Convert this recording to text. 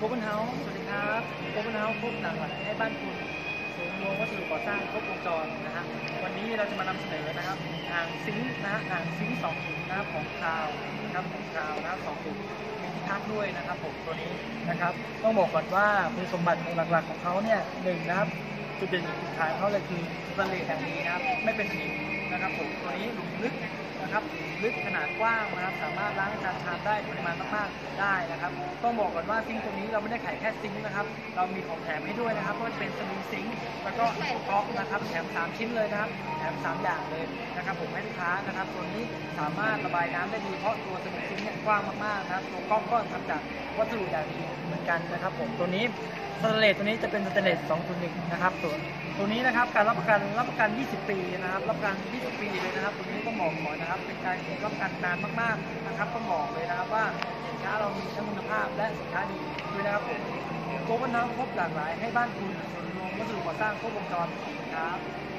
โอเปนเฮาส์สวัสดีครับโอเปนเฮาส์ครบหลากหลายให้บ้านคุณศูนย์รวมวัสดุก่อสร้างครบวงจรนะฮะวันนี้เราจะมานำเสนอนะครับอ่างซิงค์นะฮะอ่างซิงค์2 ถุงนะครับของคราวนะครับของคราวนะครับ2 ถุงมีที่พักด้วยนะครับผมตัวนี้นะครับต้องบอกก่อนว่าคุณสมบัติหลักๆของเขาเนี่ยหนึ่งนะครับจุดเด่นจุดขายของเขาเลยคือสแตนเลสอย่างดีนะครับไม่เป็นสนิมนะครับผมตัวนี้หลุมลึกนะครับลึกขนาดกว้างนะครับสามารถล้างจานชามได้ปริมาณมากๆได้นะครับต้องบอกก่อนว่าซิงค์ตัวนี้เราไม่ได้ขายแค่ซิงค์นะครับเรามีของแถมให้ด้วยนะครับก็จะเป็นสลิงซิงค์แล้วก็ก๊อกนะครับแถม3 ชิ้นเลยนะครับแถม3 อย่างเลยนะครับผมให้ลูกค้านะครับตัวนี้สามารถระบายน้ำได้ดีเพราะตัวสลิงซิงค์เนี่ยกว้างมากๆนะครับตัวก๊อกก็ทำจากวัสดุอย่างดีเหมือนกันนะครับผมตัวนี้สแตนเลสตัวนี้จะเป็นสแตนเลส201นะครับตัวนี้นะครับการรับประกัน20 ปีนะครับรับประกัน20 ปีเลยนะครับตัวนี้ก็บอกก่อนนะครับเป็นการรับประกันนานมากๆนะครับต้องบอกเลยนะครับว่าสินค้าเรามีทั้งคุณภาพและสินค้าดีด้วยนะครับผมโกลบอลน้ำครบหลากหลายให้บ้านคุณส่วนรวมวัสดุก่อสร้างครบวงจรครับ